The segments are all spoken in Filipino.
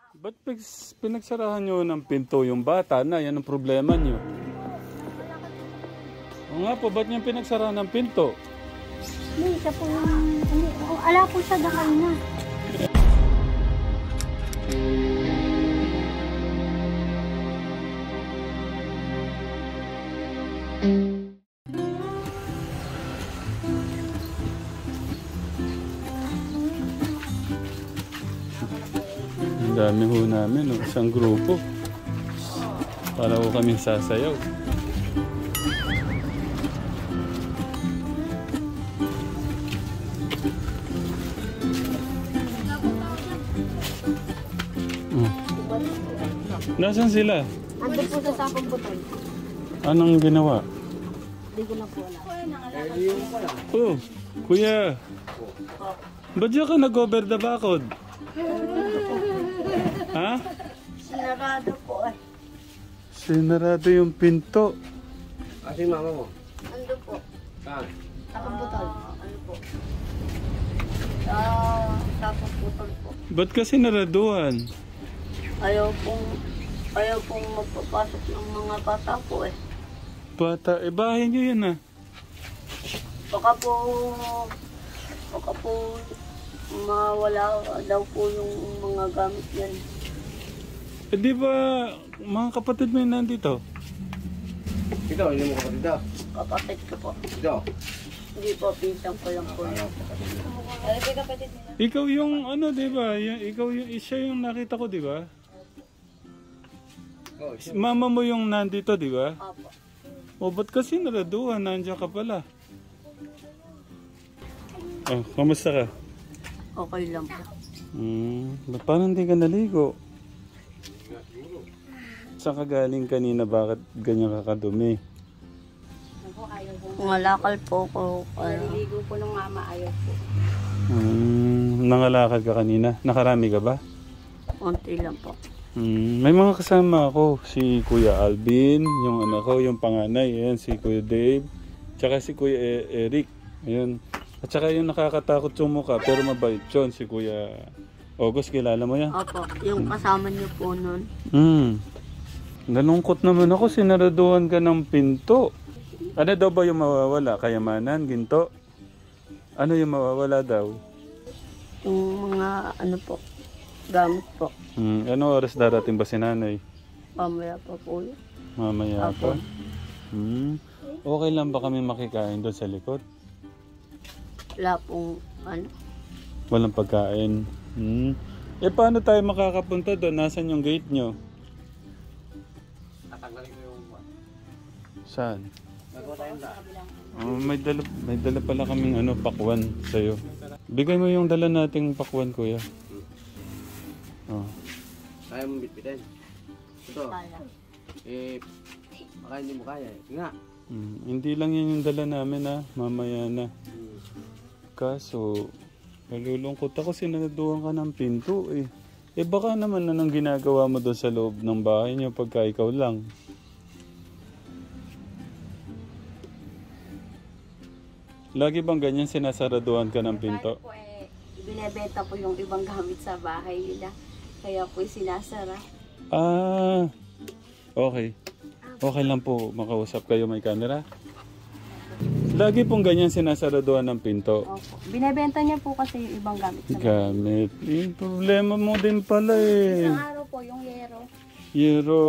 Ba't pinagsarahan nyo ng pinto yung bata na? Yan ang problema nyo. O nga po, ba't nyo pinagsarahan ng pinto? Hindi, siya po yung... Ala po siya dakay na. Ang dami ho namin, oh. Isang grupo. Para ho kami sasayaw. Nasaan sila? Ando po sa sakong butol. Anong ginawa? Hindi ko na po alam. Oh, kuya. Ba't diyan ka nag-over the bakod? Ha? Sinarado po eh. Sinarado yung pinto. Kasi mama mo? Ando po. Saan? Sakong butol. Ano po? Sa sakong butol po. Ba't kasi naraduhan? Ayaw pong magpapasok ng mga bata po eh. Bata, bahay nyo yan ah. Baka po mawala daw po yung mga gamit yan. Di ba mga kapatid mo yun nandito? Ito, hindi mo kapatid daw. Kapatid ko po. Ito. Hindi po, pinsang ko lang po yan. Ano ba kapatid nila? Ikaw yung ano, di ba? Ikaw yung siya yung nakita ko, di ba? Oh, Mama mo yung nandito, di ba? Opo. O ba't kasi naraduhan? Nandiyan ka pala. Oh, kamusta ka? Okay lang po. Ba't parang hindi ka naligo? Saan ka galing kanina? Bakit ganyan kakadumi? Malakal po ko. Naliligo po ng mama, ayaw po. Nangalakad ka kanina? Nakarami ka ba? Konti lang po. May mga kasama ako. Si Kuya Alvin, yung anak ko, yung panganay. Ayan, si Kuya Dave. Tsaka si Kuya Eric. Ayan. At saka yung nakakatakot yung mukha, pero mabait yun. Si Kuya August, kilala mo yan? Opo, yung kasama niyo po nun. Nalungkot naman ako, sinaraduhan ka ng pinto. Ano daw ba yung mawawala? Kayamanan, ginto? Ano yung mawawala daw? Yung mga ano po, gamit po. Ano oras darating ba si nanay? Mamaya pa po yun. Mamaya pa? Okay lang ba kami makikain doon sa likod? Wala pong ano. Walang pagkain. Paano tayo makakapunta doon? Nasaan yung gate nyo? tatanggalin ko yung... Saan? Nagawa tayong lahat. May dala pala kaming pakwan sa'yo. Bigay mo yung dala nating pakwan, kuya. Kaya mong bitbitin. Ito. Kaya. Baka hindi mo kaya eh. Nga. Hindi lang yan yung dala namin mamaya na. Kaso, nalulungkot ako sinaduhan ka ng pinto eh. Baka naman anong ginagawa mo doon sa loob ng bahay niyo pagka ikaw lang. Lagi bang ganyan sinasaraduhan ka ng pinto? Po binebenta po yung ibang gamit sa bahay nila. Kaya po sinasara. Okay. Okay lang po makausap kayo, may camera. Lagi pong ganyan sinasaraduhan ng pinto. Opo. Binebenta niya po kasi yung ibang gamit sa bahay. Gamit. Yung problema mo din pala eh. Isang araw po yung yero. Yero.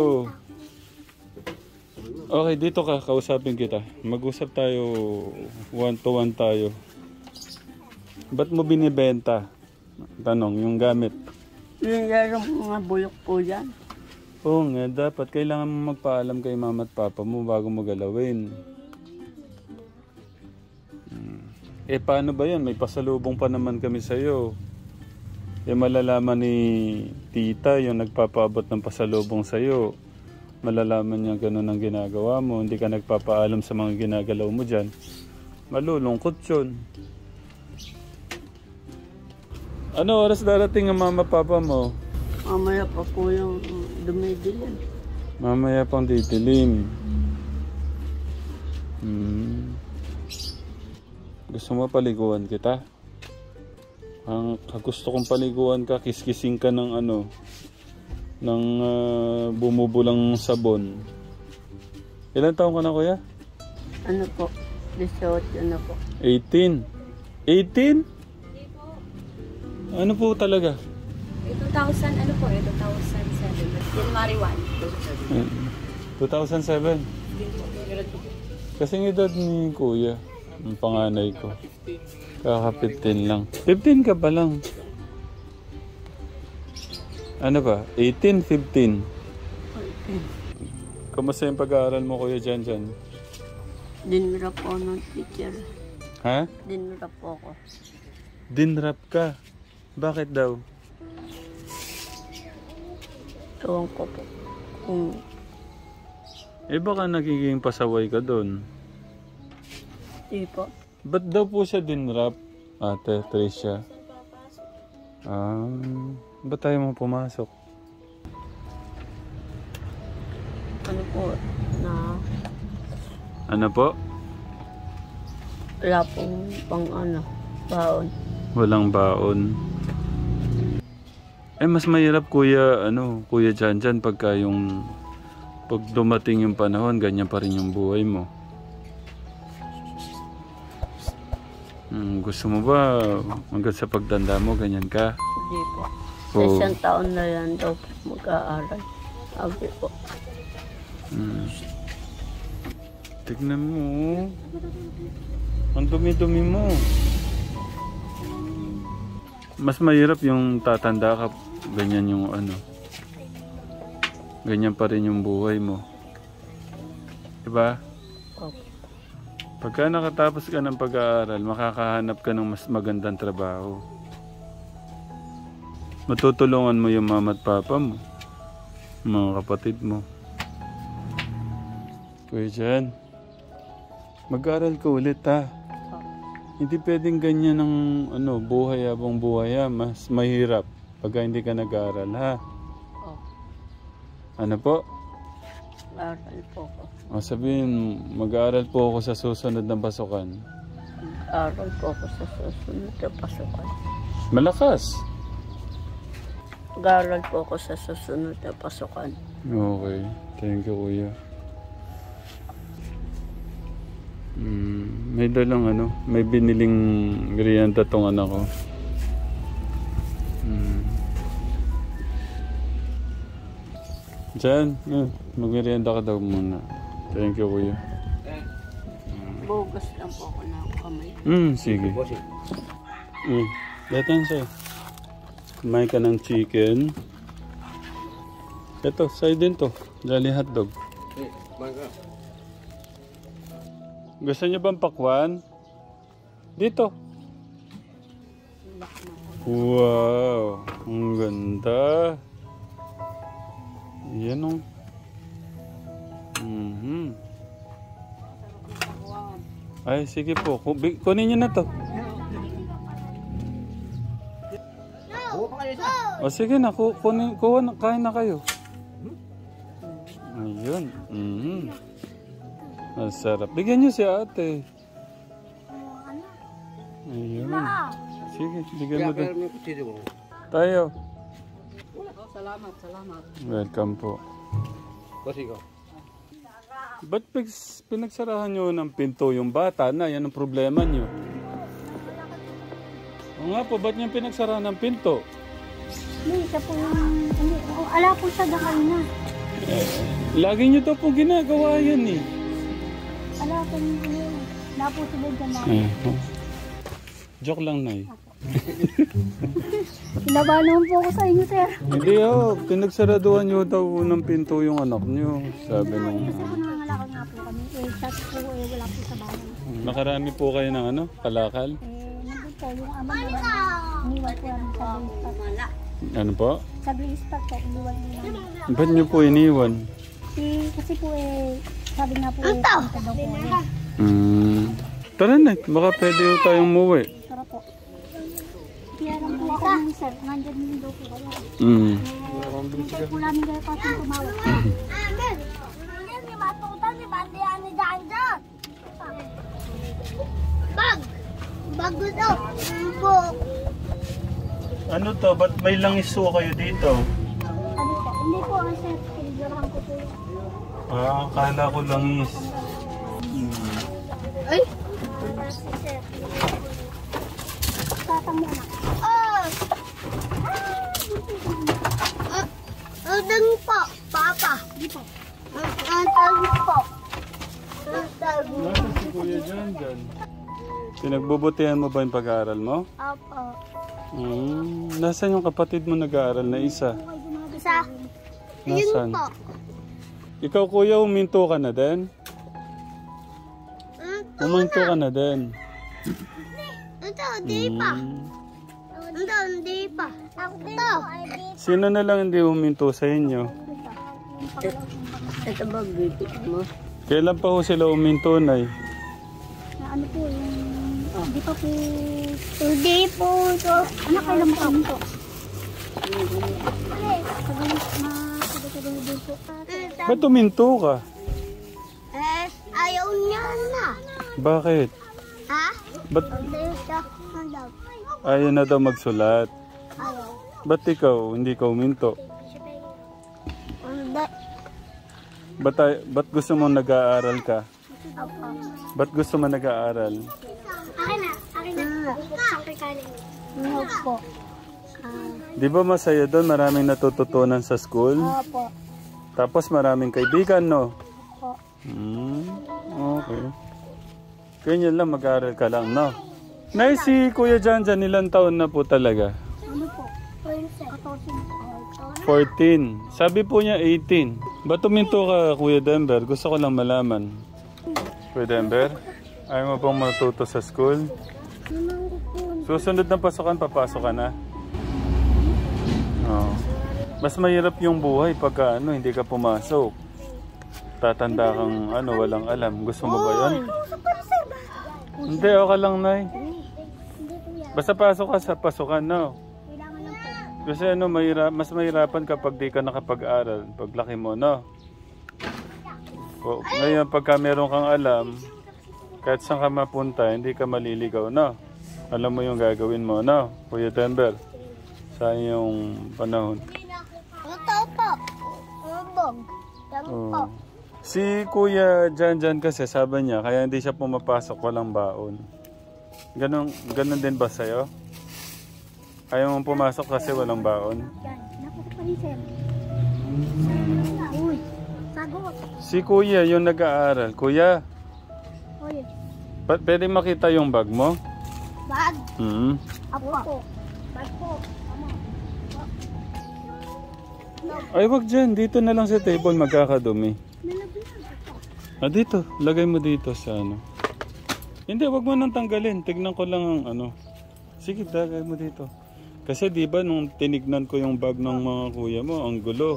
Okay, dito ka, kausapin kita. Mag-usap tayo, one to one tayo. Ba't mo binibenta? Tanong, yung gamit. Yung mga bulok po yan. Oo nga, dapat kailangan mo magpaalam kay mama at papa mo bago mo galawin. Paano ba yan? May pasalubong pa naman kami sa'yo. Malalaman ni tita yung nagpapaabot ng pasalubong sa'yo. Malalaman niya ganun ang ginagawa mo. Hindi ka nagpapaalam sa mga ginagalaw mo dyan. Malulungkot yun. Ano oras darating ang mama papa mo? Mamaya pa po yung dumidilim. Mamaya pang didilim. Gusto mo paliguan kita? Ang gusto kong paliguan ka, kiskising ka ng ng bumubulang sabon. Ilan taon ka na, kuya? Ano po? 18 na po. 18. 18? Ano po talaga? 2000, ano po, 2007. January 1. 2007. Kasing edad ni kuya, ang panganay ko. Kaka 15 lang. 15 ka pa lang. Ano ba? 18, 15. Kamusta yung pag-aaral mo, kuya Janjan? Dinrap po ng teacher. Ha? Dinrap po ako. Dinrap ka? Bakit daw? Ewan ko po. Kung Baka nagiging pasaway ka doon. di po. Ba't daw po siya dinrap, Ate Tricia? Ba't tayo mo pumasok? Ano po na Ano po? wala pong pang ano, baon. Walang baon. Mas mahirap kuya Janjan pagka pag dumating yung panahon, ganyan pa rin yung buhay mo. Gusto mo ba hanggang sa pagtanda mo, ganyan ka? Hindi po. Oo. Sa 1 taon na yan daw po mag-aaral. Sabi po. Tignan mo. Ang dumi-dumi mo. Mas mahirap yung tatanda ka, ganyan yung ganyan pa rin yung buhay mo. Diba? Opo. Pagka nakatapos ka ng pag-aaral, makakahanap ka ng mas magandang trabaho. Matutulungan mo yung mama at papa mo, mga kapatid mo. Kuya Jan, mag-aaral ka ulit ha. Hindi pwedeng ganyan ng buhay habang buhay ha. Mas mahirap pagka hindi ka nag-aaral ha. Opo. Ano po? Aral po ako. Sabihin, mag-aaral po ako sa susunod na pasukan. Aral po ako sa susunod na pasukan. Malakas. Mag-aaral po ako sa susunod na pasukan. Okay. Thank you, kuya. May dalang may biniling merienda tong anak ko. Diyan, mag-merienda ka daw muna. Thank you, kuya. Bugas lang po ako ng kamay. Sige. Datan sa'yo. Kumain ka ng chicken. Ito, sa'yo din to. Jolly hotdog. Gusto niyo bang pakwan? Dito. Wow! Ang ganda. Yan o. Ay, sige po. Kunin niyo na to. O sige na, kain na kayo. Ayun. Masarap. Bigyan niyo si ate. Ayun. Sige, bigyan mo din. Tayo. Salamat. Welcome po. Ba't pinagsarahan nyo ng pinto yung bata na? Yan ang problema nyo. O nga po, ba't nyo pinagsarahan ng pinto? Hindi, siya po ala po siya dakal na. Lagi nyo to po ginagawa yan eh. Ala po na po sila dyan na. Joke lang, Nay. Kinaba naman po ako sa inyo, sir. Hindi pinagsaraduhan nyo daw ng pinto yung anak nyo. Sabi nung... Kasi po nangangalakal nga po kami. Siya po wala po sa bahay. Nakarami po kayo ng kalakal? Nandun po yung ama nila. Iniwan po namin sa Blaze Park. Ano po? Sa Blaze Park po, iniwan nila. Ba't nyo po iniwan? Kasi po sabi nga po punta daw po. Tara na, baka pwede yung tayong umuwi. Tara po. Kaya lang po ako ng sir, nandyan din daw po kayo. Hintay po namin kayo kasi tumawag. Amen! Yan, may matutan, may bandihan ni Janjan. Bag! Bago daw! Ano to? Ba't may langis kayo dito? Ano po? Hindi po, sir. Pinigurahan ko po. Akala ko langis. Ay! Sir. Tatang mo na. Udang po, Papa. Hindi po. Udang po. Udang. Nasa si Kuya dyan. Pinagbubutihan mo ba yung pag-aaral mo? Opo. Nasaan yung kapatid mo nag-aaral na isa? Isa. Nasaan? Ikaw kuya, uminto ka na din? Uminto ka na din? Ito, di pa. Ito, di pa. Ito. Sino na lang hindi uminto sa inyo? Ito ba, baby mo? Kailan pa ho sila uminto, Nay? Na ano po yung... Hindi pa po... Hindi po ito. Anak, kailan mo kami po? Tagal din po. Ba't uminto ka? Ayaw niya na. Bakit? Ha? Ba't Ayaw siya. ayaw na daw magsulat? Ayaw. Ba't ikaw, hindi ka uminto? Hindi. Ba't gusto mo nag-aaral ka? Opo. Ba't gusto mo nag-aaral? Akin na. Akin na. Buksan kay Kali. Opo. Di ba masaya doon? Maraming natututunan sa school? Opo. Tapos maraming kaibigan, no? Opo. Okay. Ganyan lang, mag-aaral ka lang, no? Nay, si Kuya Janjan, ilang taon na po talaga? Ano po? 14. 14. Sabi po niya 18. Ba't uminto ka, Kuya Denver? Gusto ko lang malaman. Kuya Denver, ayaw mo pong matuto sa school? Susunod na pasukan, papasok ka na? Oo. Mas mahirap yung buhay pagka hindi ka pumasok. Tatanda kang walang alam. Gusto mo ba yan? Hindi, okay lang, Nay. Basta pasok ka sa pasukan, no? Kasi mas mahirapan kapag di ka nakapag-aral. Paglaki mo, no? Ngayon, pagka meron kang alam, kahit saan ka mapunta, hindi ka maliligaw, no? Alam mo yung gagawin mo, no? Kuya Denver, sa iyong panahon. Ito po. Ubog. Yan po. Si Kuya Janjan kasi sabi niya, kaya hindi siya pumapasok, walang baon. Ganon din ba sa'yo? Ayaw mong pumasok kasi walang baon? Yan. Nakuha pa rin, sir. Uy. Sagot. Si Kuya, yung nag-aaral. Kuya, Uy. pwede makita yung bag mo? Bag. Apo. Bag po. Ay, wag dyan. Dito na lang sa table, magkakadumi. Dito. Lagay mo dito sa Hindi, wag mo nang tanggalin. Tignan ko lang ang Sige, lagay mo dito. Kasi di ba nung tinignan ko yung bag ng mga kuya mo, ang gulo.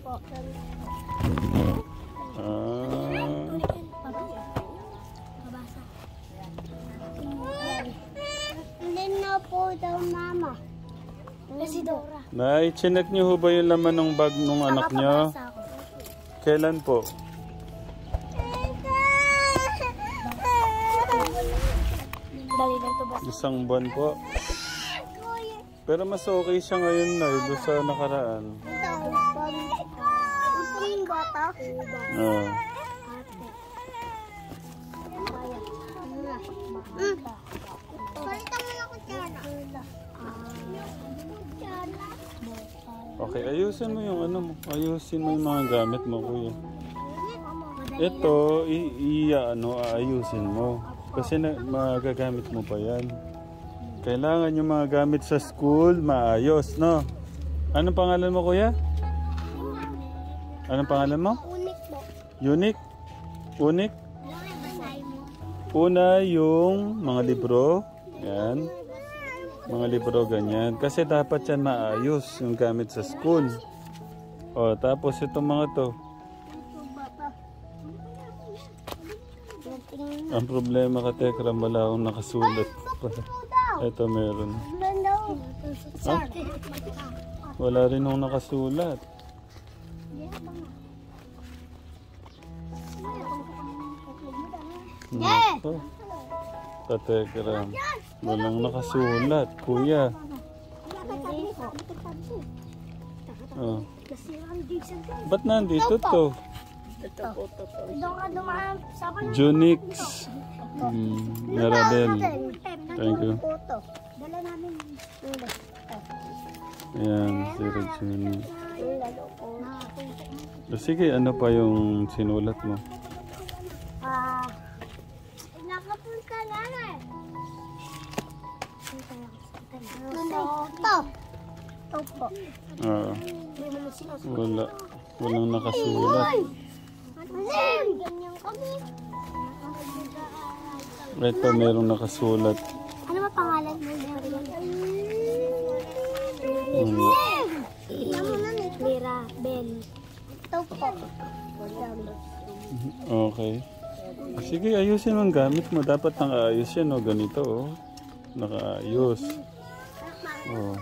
Hindi na po daw, Mama. Kasi Dora. Chinek niyo ho ba yung laman ng bag ng anak niyo? Kailan po? Dali lang to ba? Isang buwan po. Pero mas okay siya ngayon na doon sa nakaraan. Ito yung bata. Palitan mo na ko dyan. Okay, ayusin mo yung ayusin mo yung mga gamit mo, kuya. Ito, aayusin mo. Kasi magagamit mo pa yan. Kailangan yung mga gamit sa school, maayos, no? Anong pangalan mo, kuya? Anong pangalan mo? Unik po. Unique? Unique? Una yung mga libro. Yan. Mga libro ganyan. Kasi dapat yan maayos yung gamit sa school. O, tapos itong mga to. Ang problema ka, Tekram, wala akong nakasulat. Ito meron. Ah? Wala rin akong nakasulat. Nako. Tekram. Walang nakasulat, kuya. Oh. Nasira ang Jason ko. Ba't nandito to? Totoo po, totoo. Doon ka dumaan sa kanila. Junix. Mirabel. Thank you. Photo. Dala namin ulo. Ayan, si Regina. Lalo po. Sige, ano pa yung sinulat mo? Nakapunta na rin. Ito. Opo. Ah, wala. Walang nakasulat. Ganyan kami. Ito, merong nakasulat. Ano ba pangalan mo? Lira, Ben. Ito po. Okay. Sige, ayusin mo ang gamit mo. Dapat nakaayos yan, o. Ganito, o. Nakaayos. Oh.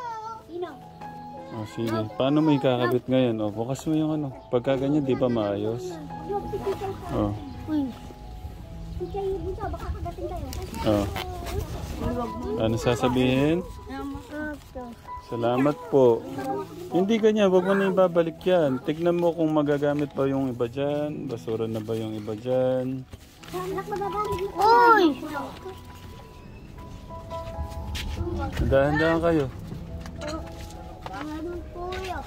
Oh, sige. Paano mo ikakabit ngayon? O, bukas mo yung ano. Pagka ganyan, di ba maayos? Oh. Uy. Kayo dito, baka kagating kayo. Oh. Ano sasabihin? Salamat po. Hindi ganyan, wag mo na ibabalik yan. Tignan mo kung magagamit pa yung iba dyan. Basura na ba yung iba dyan? Uy! Dahan-dahan kayo. Ano po yun?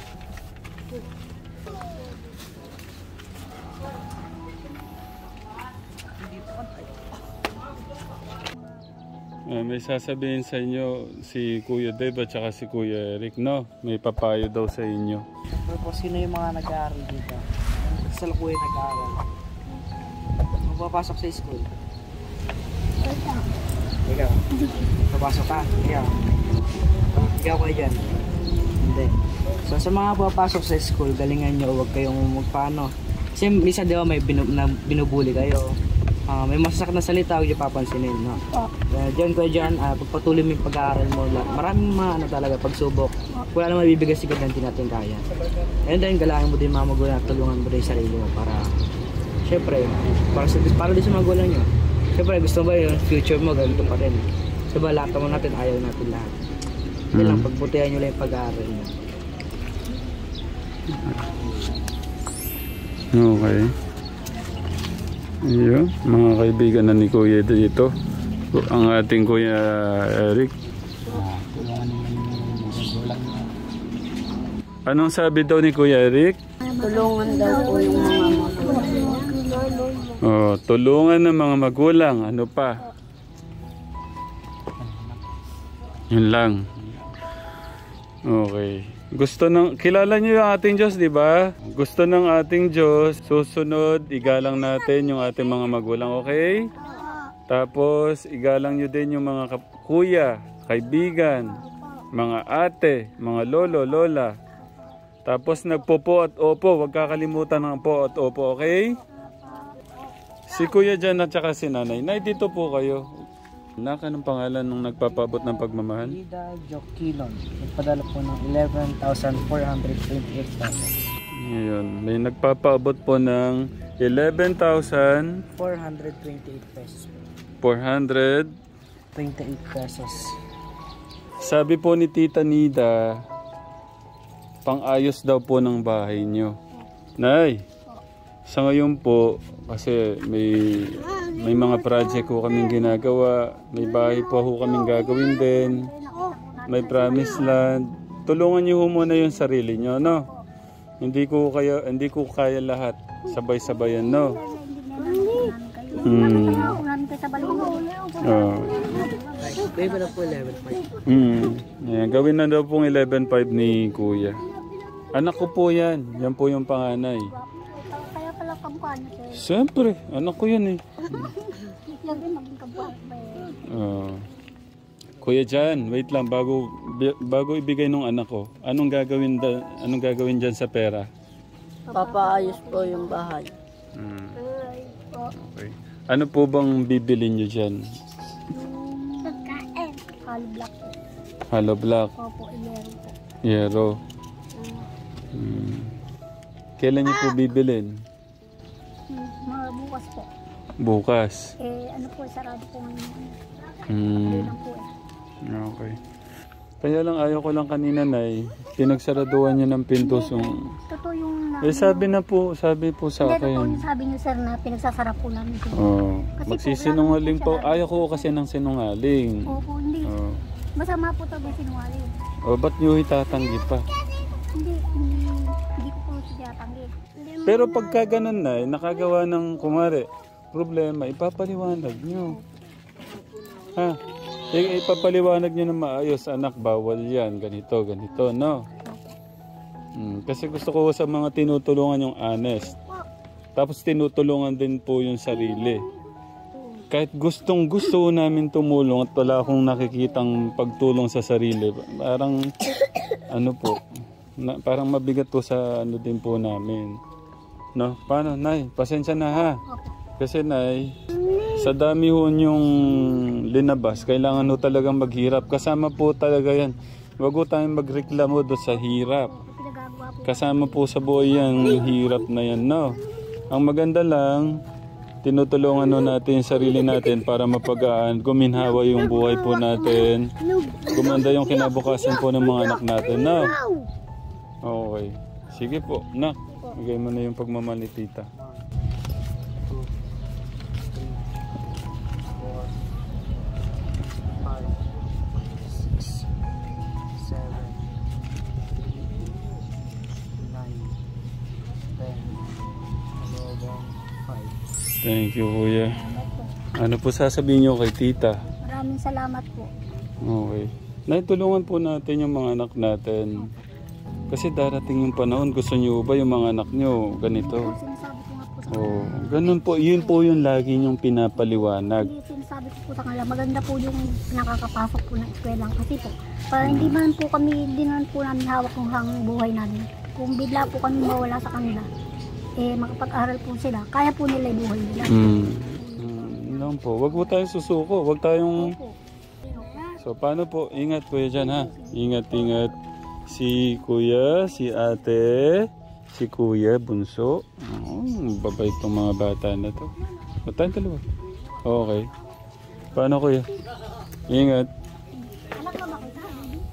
May sasabihin sa inyo si Kuya Dave at saka si Kuya Eric, no? May papayo daw sa inyo. Pero po, sino yung mga nag-aaral dito? Sa Lakuya nag-aaral. Magpapasok sa school. Ikaw. Papasok ka. Ikaw kayo dyan. Hindi. So sa mga papasok sa school, galingan nyo, huwag kayong magpaano. Kasi minsan di ba may binubuli kayo. May masasakit na salita, huwag nyo papansinin, no? Diyan kayo dyan, pagpatuloy mo yung pag-aaral mo. Maraming mga ano talaga, pagsubok. Wala naman bibigay sigad natin natin kaya. And then, galangin mo din mga magulang at tulungan mo din yung sarili mo para, syempre, para din sa magulang nyo. Syempre, gusto mo ba yung future mo, ganito pa rin. So ba, lahat naman natin, ayaw natin lahat. Hindi lang, pagbutihan nyo lang yung pag-aaral nyo. Okay. Yun, mga kaibigan na ni Kuya dito. Ang ating Kuya Eric. Anong sabi daw ni Kuya Eric? Tulungan daw po yung mga magulang. Oh, tulungan ng mga magulang. Ano pa? Yun lang. Okay. Gusto ng, kilala niyo yung ating Diyos, di ba? Gusto ng ating Diyos, susunod, igalang natin yung ating mga magulang, okay? Tapos, igalang niyo din yung mga kuya, kaibigan, mga ate, mga lolo, lola. Tapos, nagpo-po at opo, huwag kakalimutan ng po at opo, okay? Si Kuya Jan at saka si Nanay. Nay, dito po kayo. Anong pangalan nung nagpapabot ng pagmamahal? Lida Jokilon. Nagpadala po ng 11,428 pesos. Ngayon, may nagpapaabot po ng 11,428 428 pesos. 28 pesos. Sabi po ni Tita Nida, pang-ayos daw po ng bahay nyo. Nay, sa ngayon po, kasi may mga project ko kaming ginagawa, may bahay po ako kaming gagawin din, may promised land. Tulungan niyo ho muna yung sarili niyo, no? Hindi ko kaya lahat. Sabay-sabayan, no? Oh. Baby na po 11.5. Yan, gawin na daw pong 11.5 ni Kuya. Anak ko po yan. Yan po yung panganay. Kaya pala kampanya sir. Siyempre, anak ko yan eh. Yan din maging kampanya. Kuya Jan, wait lang bago ibigay nung anak ko. Anong gagawin diyan sa pera? Papaayos po yung bahay. Okay. Ano po bang bibili niyo diyan? Pagkain. Hollow block po. Hollow block. Opo, ilero po. Yero. Kailan niyo po bibilin? Mga bukas po. Bukas. Ano po, sarado po ngayon. Hmm. Lang po eh. Okay. Kaya lang ayaw ko lang kanina, Nay. Pinagsaraduhan niyo ng pinto. Totoo yung sabi po sa Hindi, totoo akin. yung sabi niyo sir na pinagsasara po namin. Oh, Kasi magsisinungaling po, po. Ayaw ko kasi ng sinungaling. Opo, hindi. Oh. Masama po tabi sinungaling. O, ba't niyo itatanggi pa? Hindi ko po sinatanggi. Pero pagka ganun na, nakagawa ng kumare, problema, ipapaliwanag nyo. Ha? Ipapaliwanag nyo na maayos, anak, bawal yan, ganito, no? Kasi gusto ko sa mga tinutulungan yung honest. Tapos tinutulungan din po yung sarili. Kahit gustong gusto namin tumulong at wala akong nakikitang pagtulong sa sarili, parang ano po, parang mabigat po sa ano din po namin. No? Paano, Nay? Pasensya na ha. Kasi Nay, sa dami ho yung linabas, kailangan ho talagang maghirap. Kasama po talaga yan. Wag ho tayong magreklamo doon sa hirap. Kasama po sa buhay yan, yung hirap na yan, no? Ang maganda lang, tinutulungan ho natin yung sarili natin para mapagaan, guminhawa yung buhay po natin, gumanda yung kinabukasan po ng mga anak natin, no? Okay. Sige po, nak. Bigay mo na yung pagmamahal ni tita. 5. Thank you, kuya. Ano po sasabihin niyo kay tita? Maraming salamat po. Okay. Naitulungan po natin yung mga anak natin. Kasi darating yung panahon, gusto niyo ba yung mga anak niyo ganito? Sinasabi ko nga po sa Oh, ganun po. Yun po yung lagi niyong pinapaliwanag. Hindi, sinasabi ko po sa kanila, maganda po yung nakakapasok po ng eskwelahan kasi po, para hindi man po kami, hindi naman po namin hawak yung hangang buhay namin. Kung bigla po kami mawala sa kanila, eh makapag-aral po sila, kaya po nila yung buhay nila. Lang po. Wag po tayong susuko. Wag tayong... Opo. So, paano po? Ingat kuya dyan, ha? Ingat, ingat. Si kuya, si ate, si kuya, bunso. Babait tong mga bata na to. O, tayong dalawa. Okay. Paano kuya? Ingat. Anak na ba kita?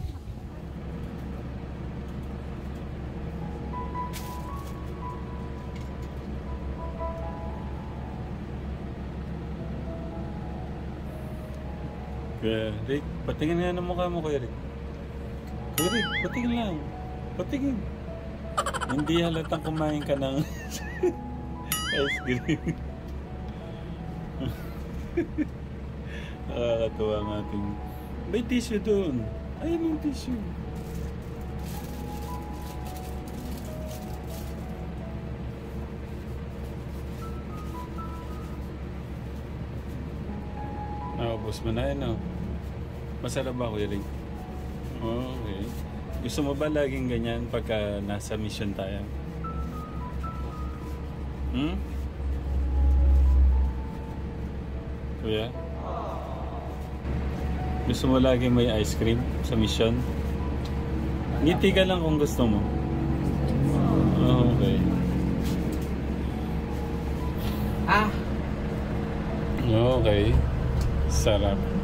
Kuya Rick, patingin nga ng mukha mo, Kuya Rick. Kuya Rick, patingin lang. Patingin. Hindi halatang kumain ka ng ice cream. Nakakatuwa ang ating... May tissue doon. Ayun yung tissue. Naubos mo na yun, no? Masarap ba, Kuya Ring? Okay. Gusto mo ba laging ganyan pagka nasa mission tayo? Kuya? Gusto mo laging may ice cream sa mission? Ngiti ka lang kung gusto mo. Okay. Okay. Sarap.